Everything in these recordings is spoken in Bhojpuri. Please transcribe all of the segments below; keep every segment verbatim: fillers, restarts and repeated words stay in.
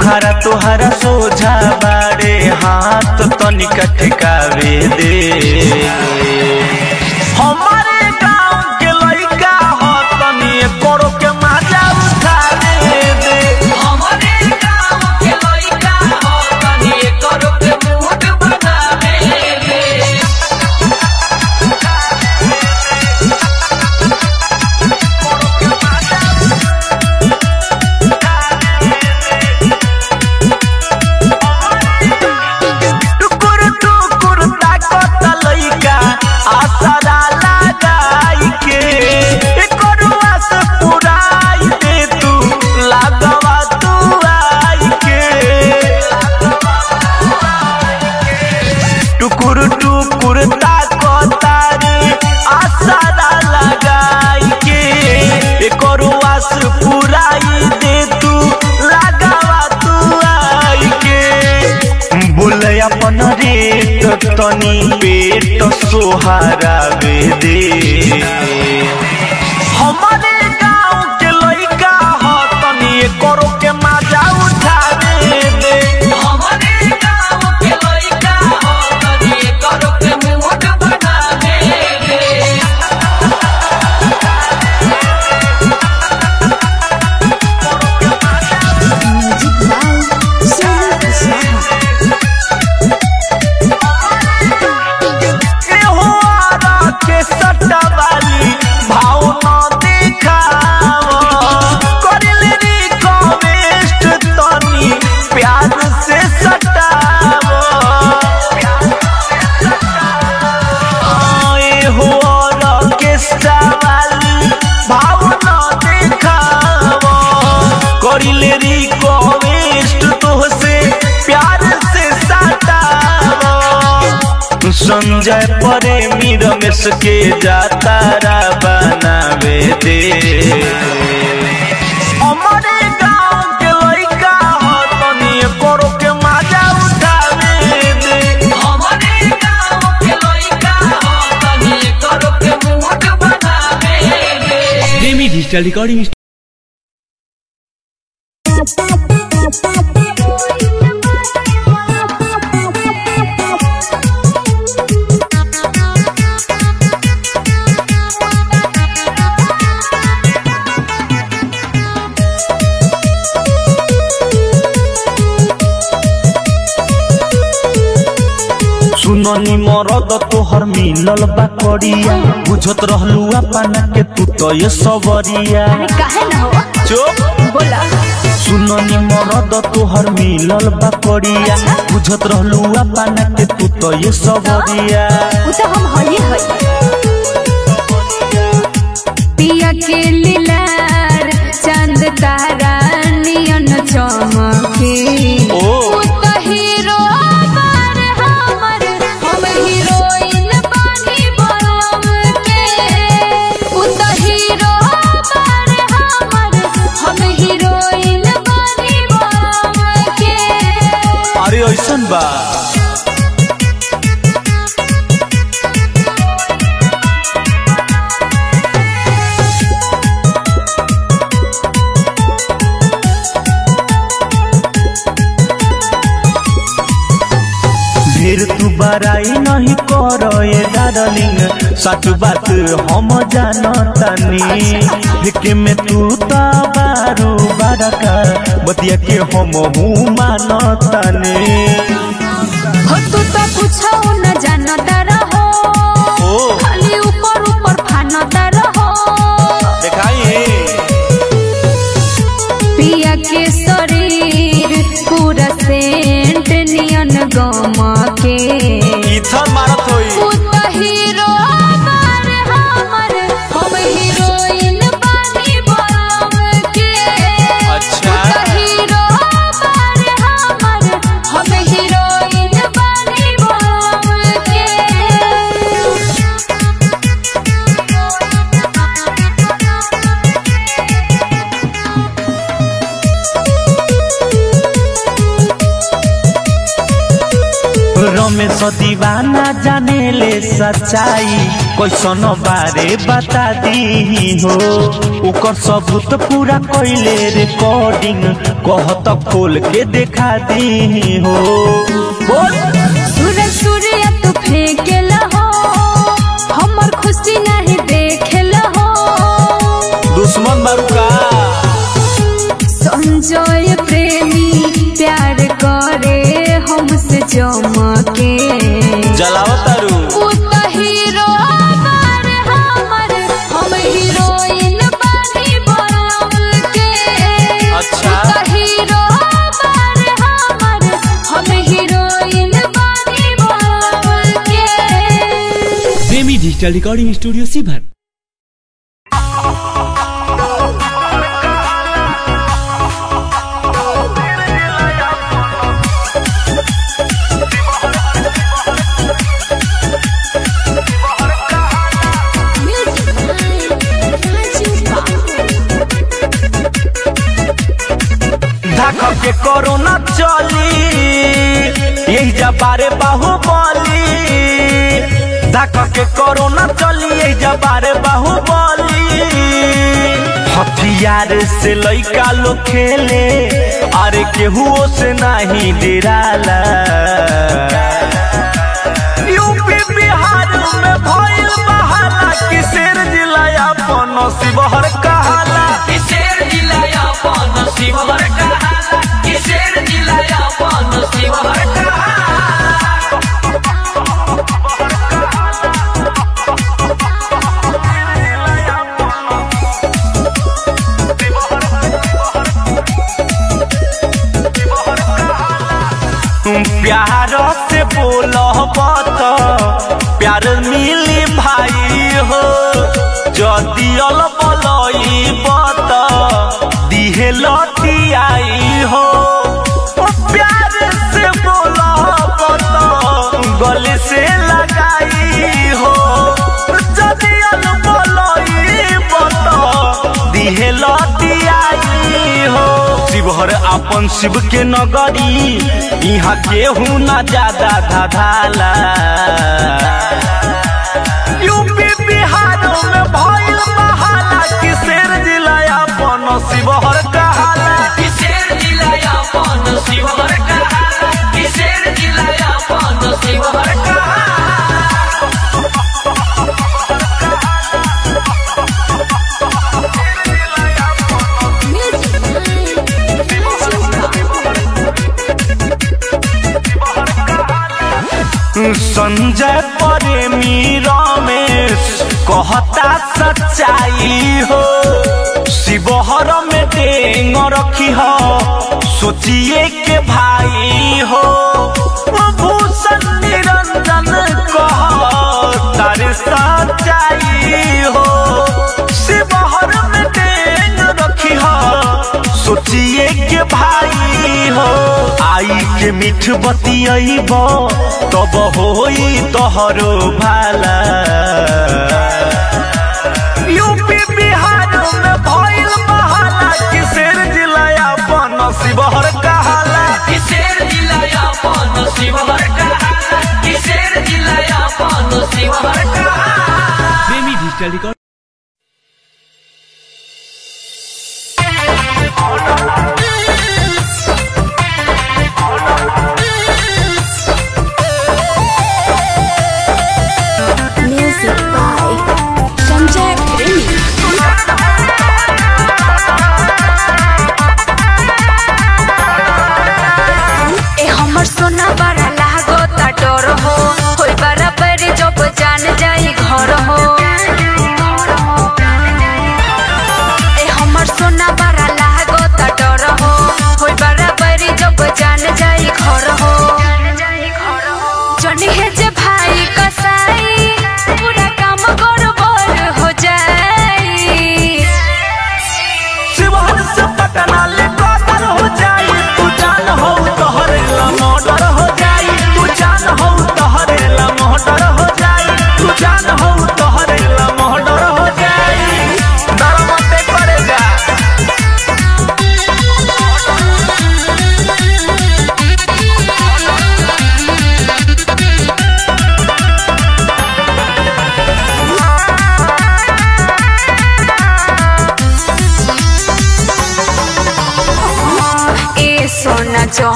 मुखारा तोहरा सोझा बारे हाथ तनिका ठिकावे दे। हमारे गांव के लड़का हो तनी करो के मजा उठावे दे। हमारे गांव के लड़का हो तनी करो के मूड बनावे दे। टुकुर टुकुर ताको तारी आसारा लगाई के करुआस पुराई दे तू लगावा तू आई के। बोले अपन रेट तनी पेट सोहारा दे दे। हमारे गांव के लड़का हो तनी करो के मजा उठावे दे। हमारे गांव के लड़का हो तनी करो के मूड बनावे दे। संजय प्रेमी रमेश के जातारा बनावे दे। हमारे गांव के लड़का हो तनी करो के मजा उठावे दे। हमारे गांव के लड़का हो तनी करो के मूड बनावे दे। प्रेमी डिजिटल रिकॉर्डिंग सुननी मरद तोहर मिलल बा करिया बुझत रहलू अपन के तू तो ये सबरिया। काहे न हो चुप बोला। सुननी मरद तोहर मिलल बा करिया बुझत रहलू अपन के तू तो ये सबरिया। वो तो हम हई हई पिया के लीलार चांद तारा नियन चमके। ओ ऐसन बा ढेर तू बड़ाई नहीं करो ये डार्लिंग सच बात हम जानतानी। देखे में तू तो बारू बड़का बतिया के हम हूँ मानतानी। हो तू तो कुछ न जानता रहो खाली ऊपर ऊपर फानता रहो। दिखाइए पिया के शरीर पूरा सेंट नियन गम के इथर मारत होई। हीरो हमर हम हीरोइन बानी बम के। अच्छा हीरो हमर हम हीरो में दीवाना जाने ले सच्चाई कैसन बारे बता दी हो उकर सबूत पूरा कोइले रिकॉर्डिंग कहत खोल के देखा दी हो बोल सूरज सूर्य तू फेंकेला हो हमर खुशी नहीं देखेला हो दुश्मन बारूका संजय प्रेमी प्यार करे हमसे चमके जलाओ तारू वो तो हीरो बार हमर हम हीरोइन बनी बोल के अच्छा वो तो हीरो बार हमर हम हीरोइन बनी बोल के प्रेमी डिजिटल रिकॉर्डिंग स्टूडियो सीभर। के कोरोना चली यही जबारे बाहुबली धक के कोरोना चली यही जबारे बाहुबली हथियार से लइका लोग खेले अरे केहू से नहीं डराला यूपी बिहार में भइल बहाला कि शेर जिला अपन शिवहर कहाला कि शेर जिला अपन शिवहर कहाला कि शेर जिला अपन शिवहर कहाला प्यार से बोलो बात प्यार मिली भाई हो जदि अल बलई बात दिहे लती आई हो प्यार से बोलो बात गले से लगाई हो जदि अल बलई बात दिहे लती आई हो शिवहर अपन शिव के नगरी यहाँ केहू ना ज्यादा धाधाला यूपी बिहार में भइल बहाला कि शेर जिला अपन शिवहर कहाला कि शेर जिला अपन शिवहर कहाला कि शेर जिला अपन शिवहर कहाला संजय प्रेमी रमेश कहता सच्चाई हो शिवहर में डेंग रखी हो सोचिए के भाई हो भूषण निरंजन कह तारे सच्चाई हो शिवहर में डेंग रखी हो सोचिए के भाई हो आई के मीठ बतियाब तब होई तोहरो भाला यूपी बिहार में भइल बहाला कि शेर जिला अपन शिवहर कहाला कि शेर जिला अपन शिवहर कहाला कि शेर जिला अपन शिवहर कहाला प्रेमी डिजिटल रिकॉर्ड सोना बड़ा लागो ता डर हो होई बराबर जब जान जाई घर हो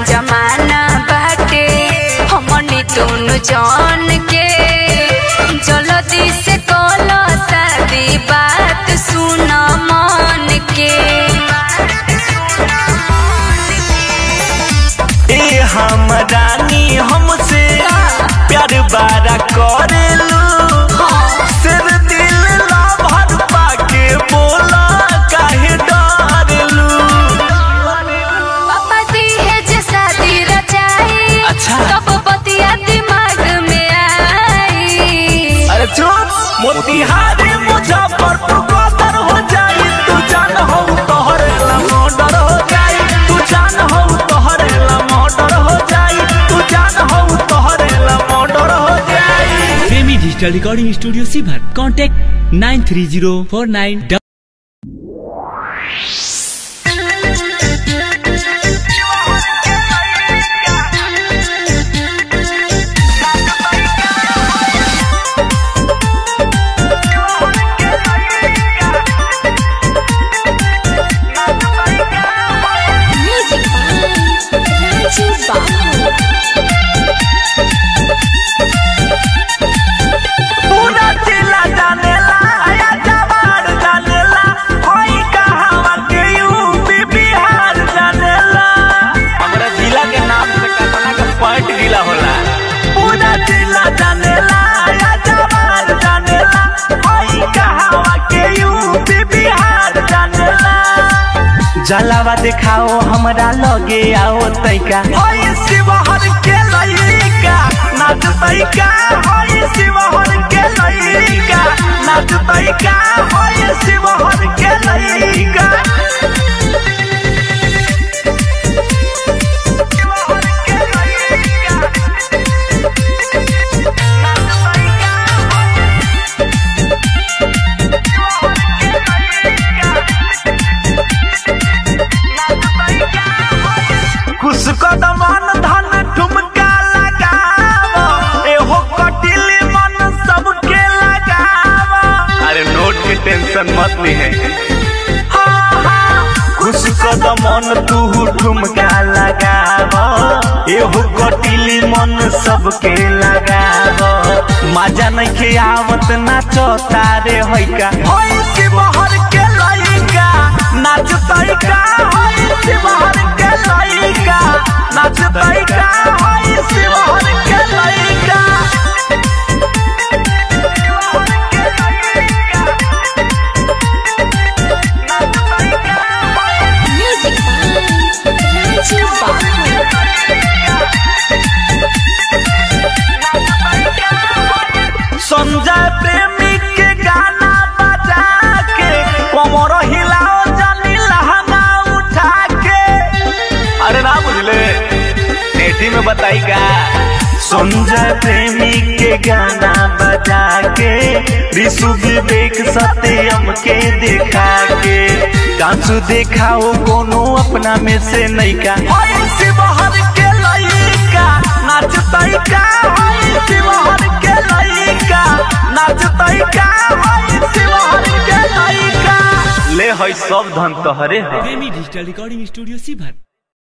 जमाना बाटे हमनी दोनों जान के जल्दी से कलो शादी बात सुना मन के ए हम रानी हमसे प्यार बारा करेलू सिर दिल ला भर पाके बोला काहे डरेलू पापा दी है जे शादी रचाई अच्छा। तब बतिया दिमाग में आई अरे चुप मोतिहारी मुजफ्फरपुर कदर हो जाई तू जान हो तोहरे ला मर्डर हो जाई तू जान हो तोहरे ला मर्डर हो जाई तू जान हो तोहरे ला मर्डर हो जाई। Premi digital recording studio Sheohar contact nine three zero four nine. पूरा जिला जानेला या जवान जानेला होई कहावा के यूपी बिहार जानेला हमरा जिला के नाम से कतना का पॉइंट गिला होला पूरा जिला जानेला या जवान जानेला होई कहावा के यूपी बिहार जानेला जलावा दिखाओ हमरा लगे आओ तैका होई शिवहर के लइका नाच तैका होई शिवहर के लइका नाच तैका होई शिवहर के लइका खुश कदमान धन ठुमका लगावो एहो कटिली मन सबके लगावो अरे नोट की टेंशन मत ली है हाँ हाँ खुश कदमान तू ठुमका लगावो एहो कटिली मन सबके लगावो मजा नहीं के आवत नाचो तारे होइका होई शिवहर के लइका नाच तैका होई शिवहर के लइका नाच तैका होई शिवहर के लइका संजय प्रेमी के गाना बजा के कमर हिलाओ जानी लहंगा उठा के अरे ना बुझले एठी में बताई का संजय प्रेमी के गाना बजा के ऋषु विवेक सत्यम के दिखा के डांसू दिखाओ कोनो अपना में से नहीं का शिवहर के लइका नाच तैका शिवहर के लइका नाच तैका शिवहर के लइका ले है सब धन तोहरे है। प्रेमी डिजिटल रिकॉर्डिंग स्टूडियो शिवहर।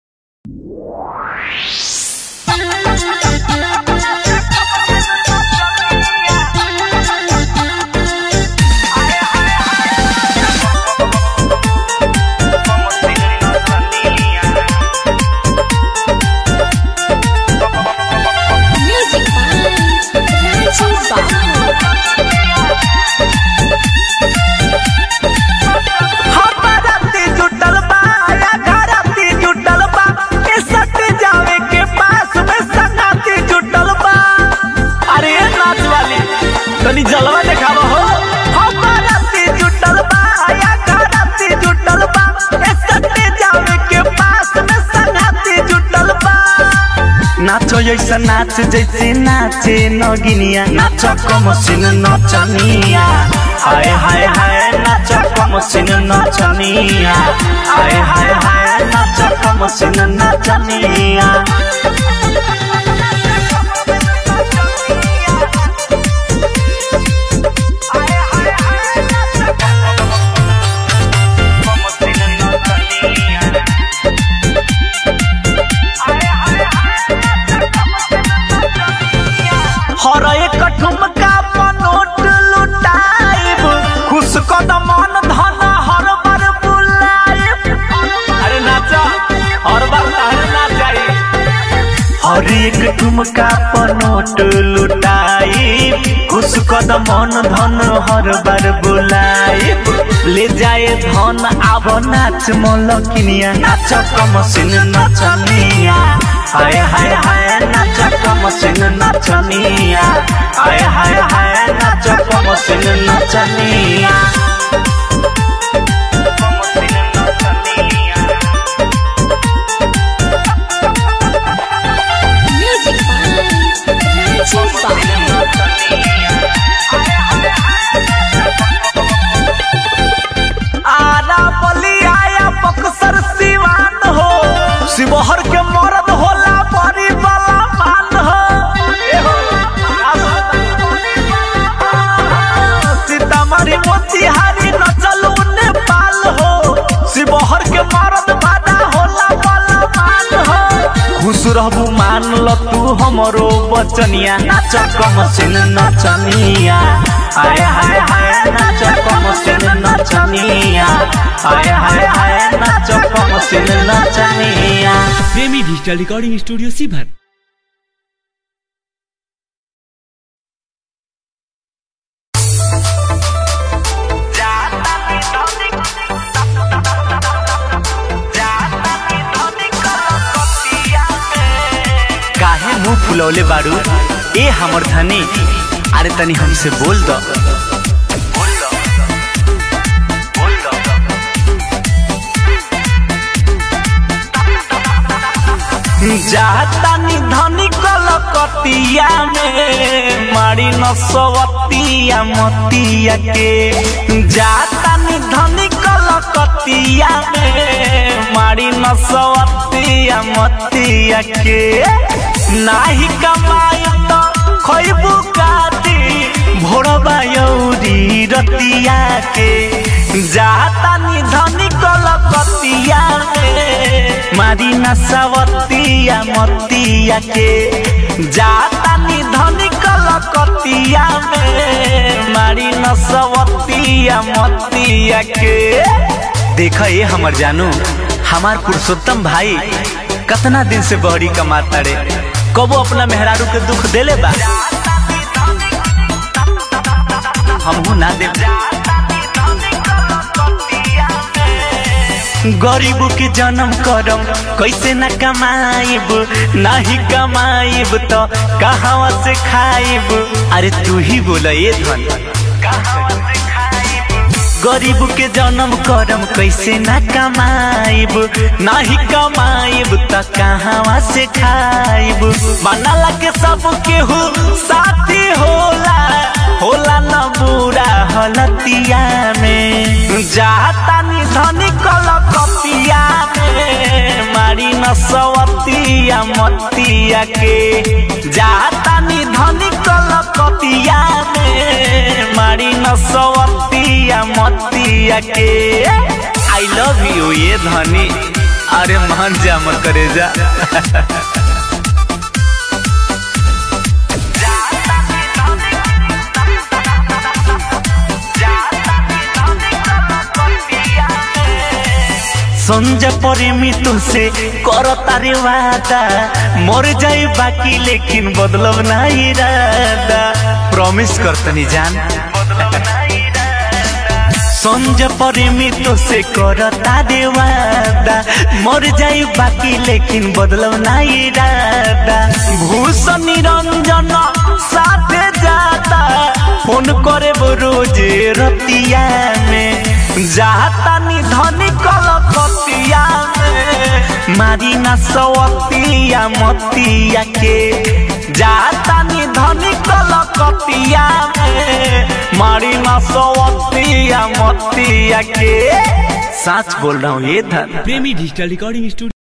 जलवा देखावा हो हमारा ती जुटल बा या घराती जुटल बा ए सटे जावे के पास में संगाती जुटल बा नाचो ऐसा नाच जैसे नाचे नगिनिया नाचो कमसिन नचनिया हाय हाय हाय नाचो कमसिन नचनिया हाय हाय हाय नाचो कमसिन नचनिया I और एक ठुमका पर नोट लुटाई खुश कदम मन धन हर बार बुलाई ले जाए धन आब नाच मलकिनिया नाच कमसिन नचनिया हाय हाय हाय नाच कमसिन नचनिया हाय हाय हाय नाच कमसिन नचनिया आरा बलिया बक्सर सिवान हो शिवहर के मरद होला बड़ी वाला मान हो सीतामढ़ी मोतिहारी नचलू नेपाल हो शिवहर के मरद बादा होला वाला मान हो खुश रहबू मान ल तू हमरो बचनिया नाच कमसिन नचनिया हाय हाय हाय नाच कमसिन नचनिया हाय हाय हाय नाच कमसिन नचनिया। प्रेमी डिजिटल रिकॉर्डिंग स्टूडियो शिवहर। काहे मुंह फुलौले बारू ए हमर धनी अरे तनी हमसे बोल दो जातानी धनी कलकतिया में मारी नसवतिया मतिया के जातानी धनी कलकतिया में मारी नसवतिया मतिया के नाही कमाई तो खइबू काटी भोरबा यौरी रतिया के जातानी धनी कलकतिया में मारी नसवतिया मतिया के जातानी धनी कलकतिया में मारी नसवतिया मतिया के देख ये हमर जानू हमार पुरुषोत्तम भाई कतना दिन से बहरी कमाता रे कबो अपना मेहरारू के दुख देले बा हमहू ना दे गरीब के जन्म करम कैसे न कमाइब नहीं कमाइब तो कहां से खाइब अरे तू ही बोला ये धन गरीब के जन्म करम कैसे न कमाइब नहीं कमाइब तो कहां से खाइब बनला के सब केहू साथी होला होला न बुरा हलतिया में जातानी धनी कलकतिया में मारी नसवतिया मतिया के जातानी धनी कलकतिया में मारी नसवतिया मतिया के आई लव यू ये धनी अरे मान जा मत करे जा संजय प्रेमी तुझसे करो तारे वादा मर जाए बाकी लेकिन बदलब ना इरादा प्रॉमिस करतनी जान संजय प्रेमी तुझसे करो तारे वादा मर जाए बाकी लेकिन बदलब ना इरादा भूषण निरंजन साथे जाता फोन करे रोज रतिया में जातानी धनी कलकतिया में मारी नसवतिया मतिया के जातानी धनी कलकतिया में मारी नसवतिया मतिया के सच बोल रहा हूँ ये धन प्रेमी डिजिटल रिकॉर्डिंग स्टूडियो।